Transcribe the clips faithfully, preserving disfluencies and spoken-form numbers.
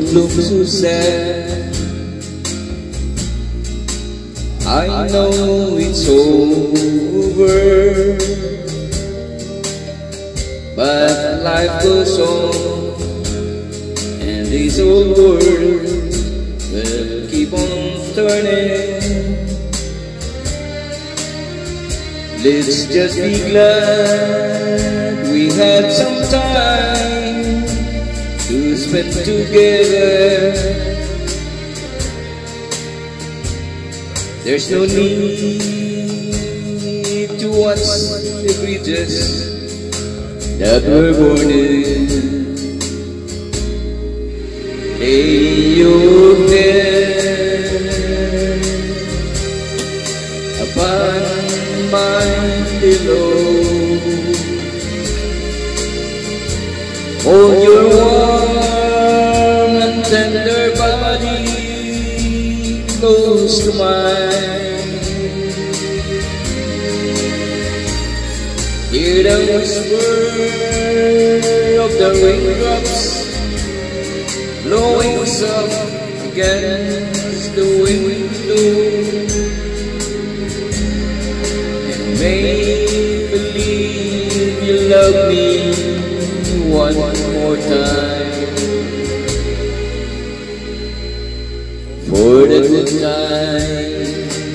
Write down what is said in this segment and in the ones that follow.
look so sad. I know it's over, but life goes on, and this old world will keep on turning. Let's just be glad we had some time to spend together. There's no need to watch the bridges that were born in. Lay your head upon my pillow, hold your warm and tender body close to mine. Hear the whisper of the raindrops blowing soft against the window, and make believe you love me one more time, for the good times.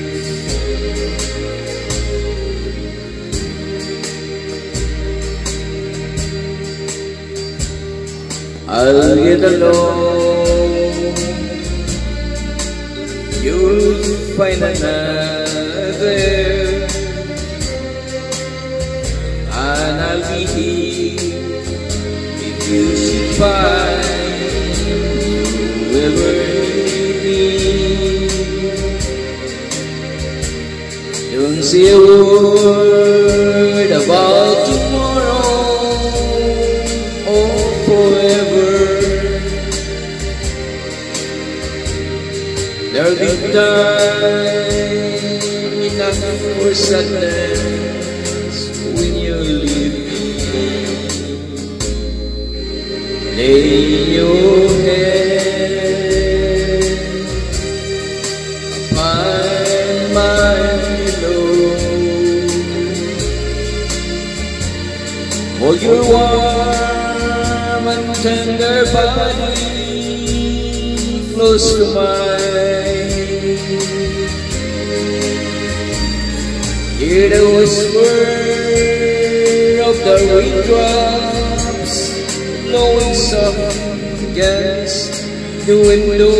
I'll get along, you'll find another, and I'll be here if you should find you ever need me. Don't say a word about tomorrow or forever. There'll be time enough for sadness when you leave me. Lay your head upon my pillow, hold your warm and tender body close to mine. Hear the whisper of the raindrops blowing soft against the window,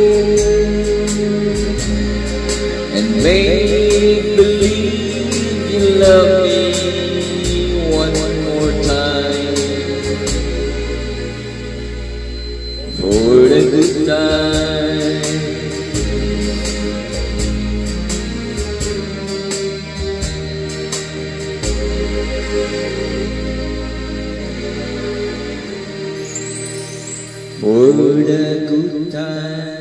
and make believe you love me one more time, for the good time. For the good time.